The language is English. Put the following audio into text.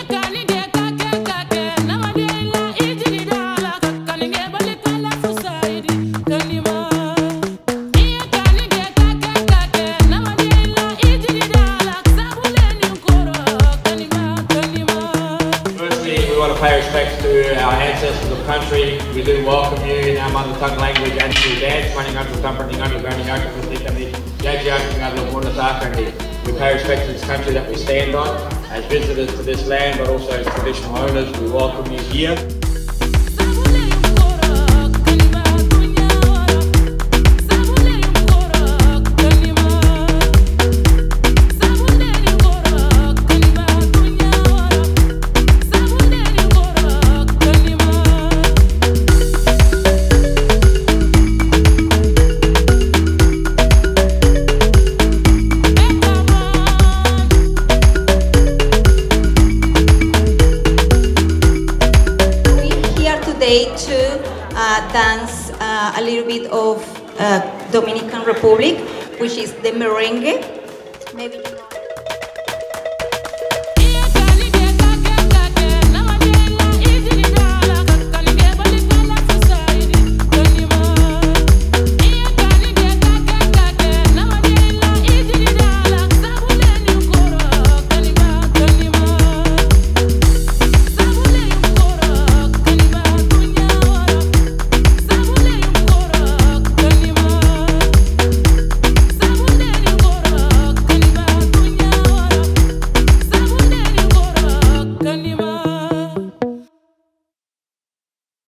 We want to pay respects to our ancestors of country. We do welcome you in our mother tongue language and through dance. We pay respect to this country that we stand on. As visitors to this land, but also as traditional owners, we welcome you here. To dance a little bit of Dominican Republic, which is the merengue. Maybe you know.